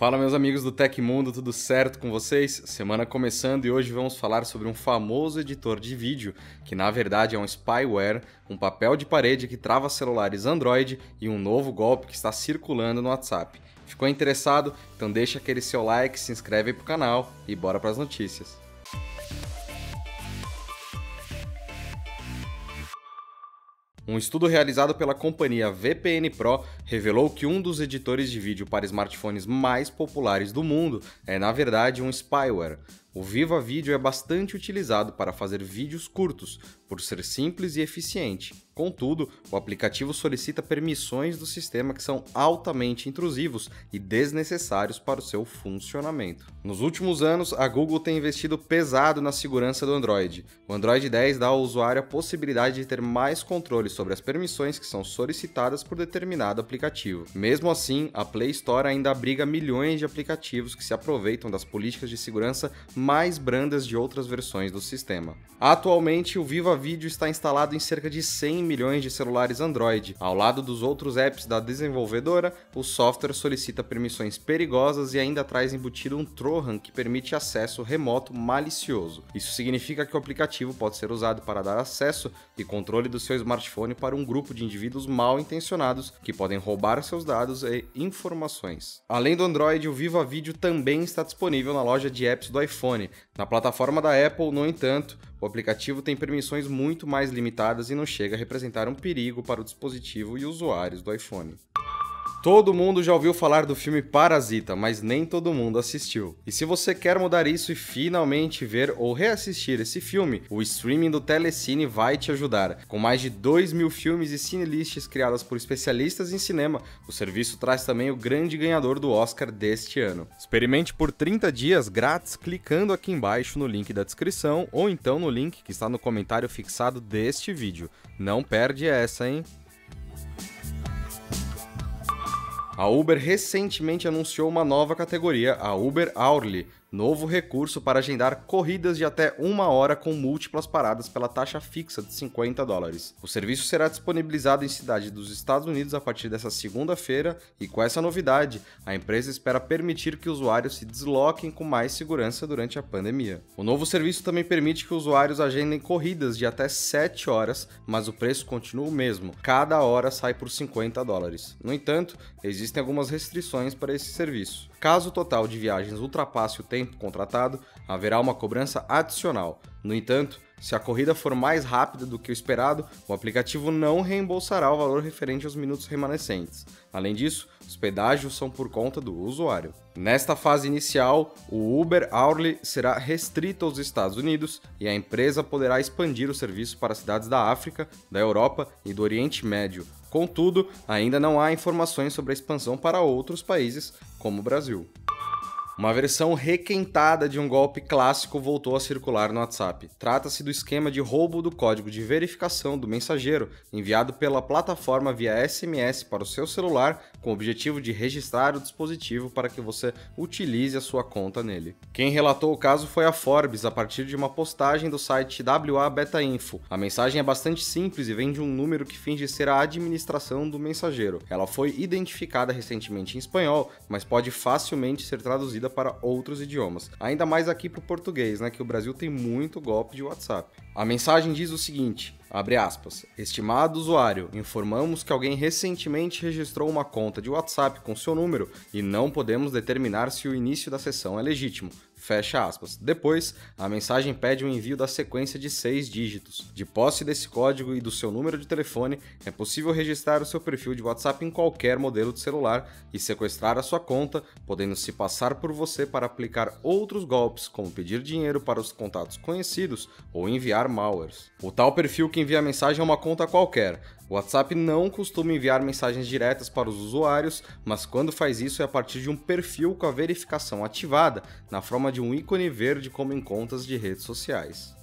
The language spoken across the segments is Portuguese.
Fala meus amigos do Tecmundo, tudo certo com vocês? Semana começando e hoje vamos falar sobre um famoso editor de vídeo, que na verdade é um spyware, um papel de parede que trava celulares Android e um novo golpe que está circulando no WhatsApp. Ficou interessado? Então deixa aquele seu like, se inscreve aí pro canal e bora para as notícias. Um estudo realizado pela companhia VPN Pro revelou que um dos editores de vídeo para smartphones mais populares do mundo é, na verdade, um spyware. O Viva Video é bastante utilizado para fazer vídeos curtos, por ser simples e eficiente. Contudo, o aplicativo solicita permissões do sistema que são altamente intrusivos e desnecessários para o seu funcionamento. Nos últimos anos, a Google tem investido pesado na segurança do Android. O Android 10 dá ao usuário a possibilidade de ter mais controle sobre as permissões que são solicitadas por determinado aplicativo. Mesmo assim, a Play Store ainda abriga milhões de aplicativos que se aproveitam das políticas de segurança mais brandas de outras versões do sistema. Atualmente, o Viva Video está instalado em cerca de 100 milhões de celulares Android. Ao lado dos outros apps da desenvolvedora, o software solicita permissões perigosas e ainda traz embutido um Trojan que permite acesso remoto malicioso. Isso significa que o aplicativo pode ser usado para dar acesso e controle do seu smartphone para um grupo de indivíduos mal intencionados que podem roubar seus dados e informações. Além do Android, o Viva Video também está disponível na loja de apps do iPhone. Na plataforma da Apple, no entanto, o aplicativo tem permissões muito mais limitadas e não chega a representar um perigo para o dispositivo e usuários do iPhone. Todo mundo já ouviu falar do filme Parasita, mas nem todo mundo assistiu. E se você quer mudar isso e finalmente ver ou reassistir esse filme, o streaming do Telecine vai te ajudar. Com mais de 2.000 filmes e cinelists criadas por especialistas em cinema, o serviço traz também o grande ganhador do Oscar deste ano. Experimente por 30 dias grátis clicando aqui embaixo no link da descrição ou então no link que está no comentário fixado deste vídeo. Não perde essa, hein? A Uber recentemente anunciou uma nova categoria, a Uber Hourly, novo recurso para agendar corridas de até 1 hora com múltiplas paradas pela taxa fixa de $50. O serviço será disponibilizado em cidades dos Estados Unidos a partir dessa segunda-feira e com essa novidade, a empresa espera permitir que usuários se desloquem com mais segurança durante a pandemia. O novo serviço também permite que usuários agendem corridas de até 7 horas, mas o preço continua o mesmo. Cada hora sai por $50. No entanto, existem algumas restrições para esse serviço. Caso o total de viagens ultrapasse o tempo contratado, haverá uma cobrança adicional. No entanto, se a corrida for mais rápida do que o esperado, o aplicativo não reembolsará o valor referente aos minutos remanescentes. Além disso, os pedágios são por conta do usuário. Nesta fase inicial, o Uber Hourly será restrito aos Estados Unidos e a empresa poderá expandir o serviço para cidades da África, da Europa e do Oriente Médio. Contudo, ainda não há informações sobre a expansão para outros países, como o Brasil. Uma versão requentada de um golpe clássico voltou a circular no WhatsApp. Trata-se do esquema de roubo do código de verificação do mensageiro enviado pela plataforma via SMS para o seu celular com o objetivo de registrar o dispositivo para que você utilize a sua conta nele. Quem relatou o caso foi a Forbes a partir de uma postagem do site WA Beta Info. A mensagem é bastante simples e vem de um número que finge ser a administração do mensageiro. Ela foi identificada recentemente em espanhol, mas pode facilmente ser traduzida para outros idiomas, ainda mais aqui para o português, que o Brasil tem muito golpe de WhatsApp. A mensagem diz o seguinte, abre aspas, estimado usuário, informamos que alguém recentemente registrou uma conta de WhatsApp com seu número e não podemos determinar se o início da sessão é legítimo. Fecha aspas. Depois, a mensagem pede o envio da sequência de 6 dígitos. De posse desse código e do seu número de telefone, é possível registrar o seu perfil de WhatsApp em qualquer modelo de celular e sequestrar a sua conta, podendo se passar por você para aplicar outros golpes, como pedir dinheiro para os contatos conhecidos ou enviar malwares. O tal perfil que envia a mensagem é uma conta qualquer. O WhatsApp não costuma enviar mensagens diretas para os usuários, mas quando faz isso é a partir de um perfil com a verificação ativada, na forma de um ícone verde como em contas de redes sociais.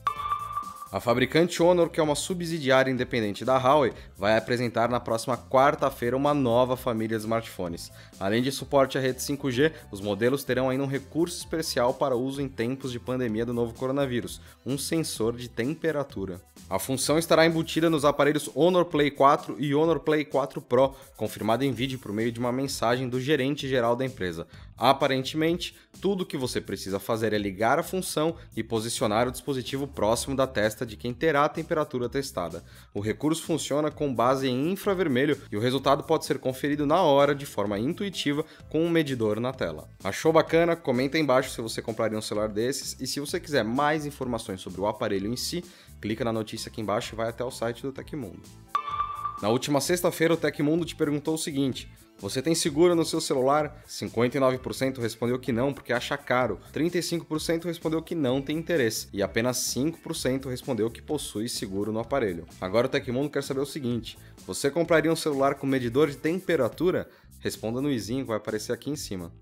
A fabricante Honor, que é uma subsidiária independente da Huawei, vai apresentar na próxima quarta-feira uma nova família de smartphones. Além de suporte à rede 5G, os modelos terão ainda um recurso especial para uso em tempos de pandemia do novo coronavírus, um sensor de temperatura. A função estará embutida nos aparelhos Honor Play 4 e Honor Play 4 Pro, confirmado em vídeo por meio de uma mensagem do gerente geral da empresa. Aparentemente, tudo que você precisa fazer é ligar a função e posicionar o dispositivo próximo da testa de quem terá a temperatura testada. O recurso funciona com base em infravermelho e o resultado pode ser conferido na hora de forma intuitiva com um medidor na tela. Achou bacana? Comenta aí embaixo se você compraria um celular desses e se você quiser mais informações sobre o aparelho em si, clica na notícia aqui embaixo e vai até o site do Tecmundo. Na última sexta-feira, o Tecmundo te perguntou o seguinte: você tem seguro no seu celular? 59% respondeu que não porque acha caro, 35% respondeu que não tem interesse e apenas 5% respondeu que possui seguro no aparelho. Agora o Tecmundo quer saber o seguinte: você compraria um celular com medidor de temperatura? Responda no izinho que vai aparecer aqui em cima.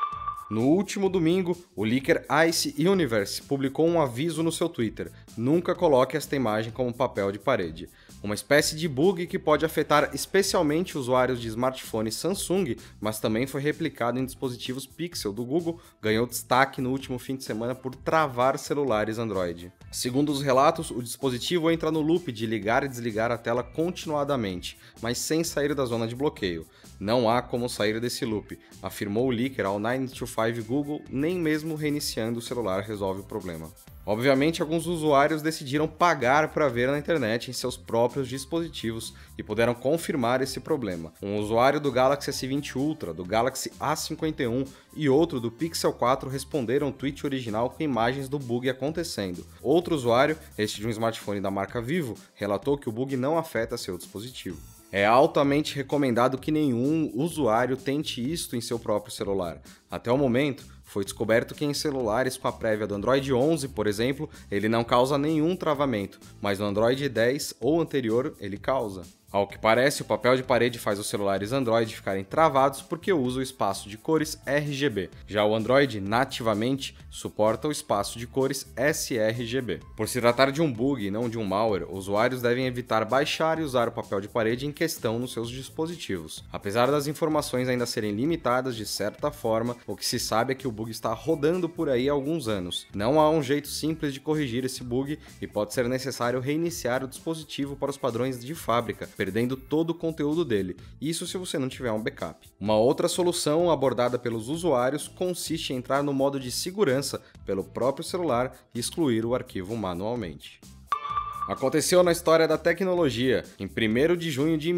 No último domingo, o leaker Ice Universe publicou um aviso no seu Twitter: nunca coloque esta imagem como papel de parede. Uma espécie de bug que pode afetar especialmente usuários de smartphones Samsung, mas também foi replicado em dispositivos Pixel do Google, ganhou destaque no último fim de semana por travar celulares Android. Segundo os relatos, o dispositivo entra no loop de ligar e desligar a tela continuadamente, mas sem sair da zona de bloqueio. Não há como sair desse loop, afirmou o leaker ao 9to5 Google, nem mesmo reiniciando o celular resolve o problema. Obviamente, alguns usuários decidiram pagar para ver na internet em seus próprios dispositivos e puderam confirmar esse problema. Um usuário do Galaxy S20 Ultra, do Galaxy A51 e outro do Pixel 4 responderam o tweet original com imagens do bug acontecendo. Outro usuário, este de um smartphone da marca Vivo, relatou que o bug não afeta seu dispositivo. É altamente recomendado que nenhum usuário tente isto em seu próprio celular. Até o momento, foi descoberto que em celulares com a prévia do Android 11, por exemplo, ele não causa nenhum travamento, mas no Android 10 ou anterior ele causa. Ao que parece, o papel de parede faz os celulares Android ficarem travados porque usa o espaço de cores RGB. Já o Android, nativamente, suporta o espaço de cores sRGB. Por se tratar de um bug e não de um malware, usuários devem evitar baixar e usar o papel de parede em questão nos seus dispositivos. Apesar das informações ainda serem limitadas de certa forma, o que se sabe é que o bug está rodando por aí há alguns anos. Não há um jeito simples de corrigir esse bug e pode ser necessário reiniciar o dispositivo para os padrões de fábrica, perdendo todo o conteúdo dele, isso se você não tiver um backup. Uma outra solução abordada pelos usuários consiste em entrar no modo de segurança pelo próprio celular e excluir o arquivo manualmente. Aconteceu na história da tecnologia. Em 1º de junho de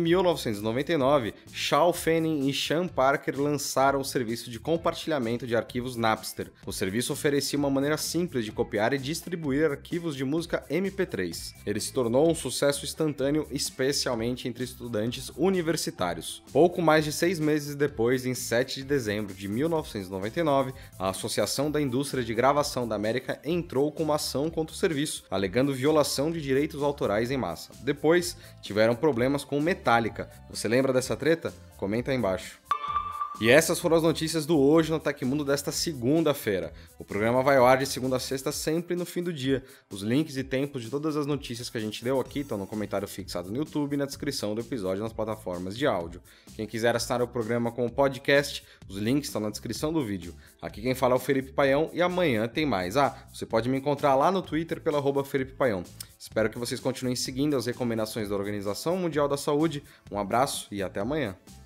1999, Shao Fanning e Sean Parker lançaram o serviço de compartilhamento de arquivos Napster. O serviço oferecia uma maneira simples de copiar e distribuir arquivos de música MP3. Ele se tornou um sucesso instantâneo, especialmente entre estudantes universitários. Pouco mais de 6 meses depois, em 7 de dezembro de 1999, a Associação da Indústria de Gravação da América entrou com uma ação contra o serviço, alegando violação de direitos autorais em massa. Depois, tiveram problemas com o Metallica. Você lembra dessa treta? Comenta aí embaixo. E essas foram as notícias do Hoje no Tecmundo desta segunda-feira. O programa vai ao ar de segunda a sexta, sempre no fim do dia. Os links e tempos de todas as notícias que a gente deu aqui estão no comentário fixado no YouTube e na descrição do episódio nas plataformas de áudio. Quem quiser assinar o programa como podcast, os links estão na descrição do vídeo. Aqui quem fala é o Felipe Paião e amanhã tem mais. Você pode me encontrar lá no Twitter pelo @Felipe Paião. Espero que vocês continuem seguindo as recomendações da Organização Mundial da Saúde. Um abraço e até amanhã.